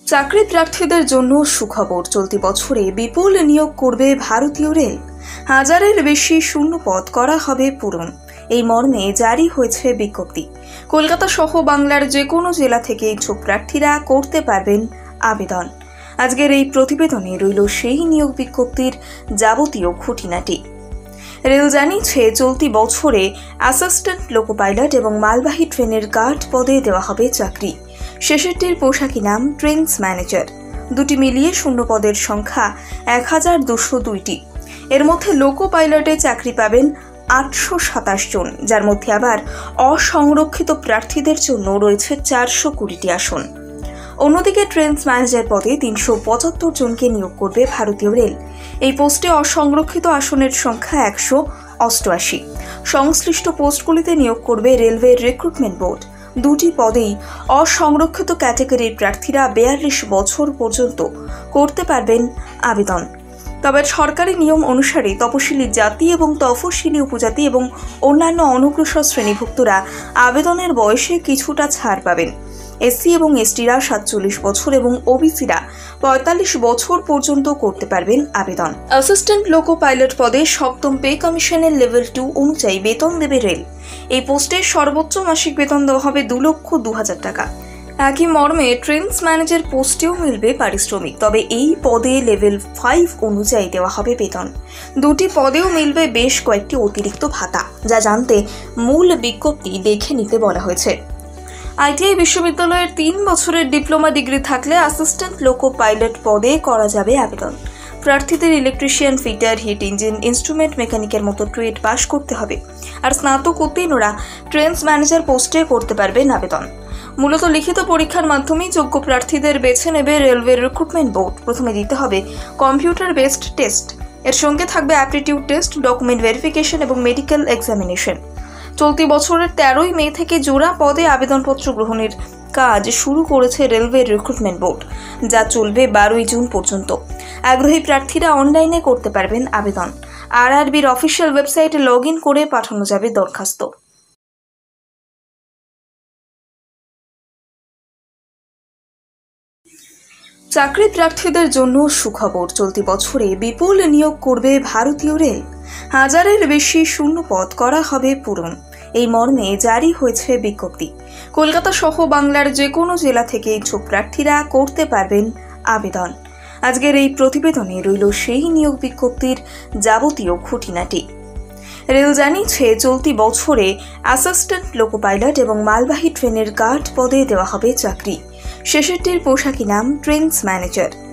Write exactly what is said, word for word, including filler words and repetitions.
চাকরি প্রার্থীদের জন্য সুখবর। চলতি বছরে বিপুল নিয়োগ করবে ভারতীয় রেল। হাজারের বেশি শূন্য পদ করা হবে পূরণ। এই মর্মে জারি হয়েছে বিজ্ঞপ্তি। কলকাতা সহ বাংলার যে কোনো জেলা থেকে ইচ্ছুক প্রার্থীরা করতে পারবেন আবেদন। আজকের এই প্রতিবেদনে রইল সেই নিয়োগ বিজ্ঞপ্তির যাবতীয় খুঁটিনাটি। রেল জানিয়েছে, চলতি বছরে অ্যাসিস্ট্যান্ট লোকো পাইলট এবং মালবাহী ট্রেনের গার্ড পদে দেওয়া হবে চাকরি। শেষেরটির পোশাকি নাম ট্রেন্স ম্যানেজার। দুটি মিলিয়ে শূন্য পদের সংখ্যা এক হাজার দুশো দুইটি। এর মধ্যে লোকো পাইলটে চাকরি পাবেন আটশো সাতাশ জন, যার মধ্যে আবার অসংরক্ষিত প্রার্থীদের জন্য রয়েছে চারশো কুড়িটি আসন। অন্যদিকে ট্রেন্স ম্যানেজার পদে তিনশো পঁচাত্তর জনকে নিয়োগ করবে ভারতীয় রেল। এই পোস্টে অসংরক্ষিত আসনের সংখ্যা একশো অষ্টআশি। সংশ্লিষ্ট পোস্টগুলিতে নিয়োগ করবে রেলওয়ের রিক্রুটমেন্ট বোর্ড। দুটি পদেই অসংরক্ষিত ক্যাটাগরির প্রার্থীরা বিয়াল্লিশ বছর পর্যন্ত করতে পারবেন আবেদন। তবে সরকারি নিয়ম অনুসারে তপশিলি জাতি এবং তফসিলি উপজাতি এবং অন্যান্য অনগ্রসর শ্রেণীভুক্তরা আবেদনের বয়সে কিছুটা ছাড় পাবেন। এসসি এবং এসটিরা সাতচল্লিশ বছর এবং ওবিসিরা পঁয়তাল্লিশ বছর পর্যন্ত করতে পারবেন আবেদন। অ্যাসিস্ট্যান্ট লোকো পাইলট পদে সপ্তম পে কমিশনের লেভেল টু অনুযায়ী বেতন দেবে রেল। এই পোস্টে সর্বোচ্চ মাসিক বেতন দেওয়া হবে দু লক্ষ দু হাজার টাকা। একই মর্মে ট্রেন্স ম্যানেজার পোস্টেও মিলবে পারিশ্রমিক, তবে এই পদে লেভেল ফাইভ অনুযায়ী দেওয়া হবে বেতন। দুটি পদেও মিলবে বেশ কয়েকটি অতিরিক্ত ভাতা, যা জানতে মূল বিজ্ঞপ্তি দেখে নিতে বলা হয়েছে। আইটিআই বিশ্ববিদ্যালয়ের তিন বছরের ডিপ্লোমা ডিগ্রি থাকলে অ্যাসিস্ট্যান্ট লোকো পাইলট পদে করা যাবে আবেদন। প্রার্থীদের electrician, fitter, heat engine, instrument মেকানিকের মতো ট্রেড পাস করতে হবে। আর স্নাতক উত্তীর্ণরা ট্রেন্স ম্যানেজার পোস্টে করতে পারবেন আবেদন। মূলত লিখিত পরীক্ষার মাধ্যমেই যোগ্য প্রার্থীদের বেছে নেবে রেলওয়ে রিক্রুটমেন্ট বোর্ড। প্রথমে দিতে হবে কম্পিউটার বেসড টেস্ট। এর সঙ্গে থাকবে অ্যাপটিটিউড টেস্ট, ডকুমেন্ট ভেরিফিকেশন এবং মেডিকেল এক্সামিনেশন। চলতি বছরের তেরোই মে থেকে জোড়া পদে আবেদনপত্র গ্রহণের কাজ শুরু করেছে রেলওয়ে রিক্রুটমেন্ট বোর্ড, যা চলবে বারোই জুন পর্যন্ত। আগ্রহী প্রার্থীরা অনলাইনে করতে পারবেন আবেদন। আরআরবির অফিসিয়াল ওয়েবসাইটে লগ ইন করে পাঠানো যাবে দরখাস্ত। চাকরি প্রার্থীদের জন্য সুখবর। চলতি বছরে বিপুল নিয়োগ করবে ভারতীয় রেল। হাজারের বেশি শূন্য পদ করা হবে পূরণ। এই মর্মে জারি হয়েছে বিজ্ঞপ্তি। কলকাতা সহ বাংলার যে কোনো জেলা থেকে ইচ্ছুক প্রার্থীরা করতে পারবেন আবেদন। আজকের এই প্রতিবেদনে রইল সেই নিয়োগ বিজ্ঞপ্তির যাবতীয় খুঁটিনাটি। রেল জানিয়েছে, চলতি বছরে অ্যাসিস্ট্যান্ট লোকো পাইলট এবং মালবাহী ট্রেনের গার্ড পদে দেওয়া হবে চাকরি। শেষেরটির পোশাকি নাম ট্রেন্স ম্যানেজার।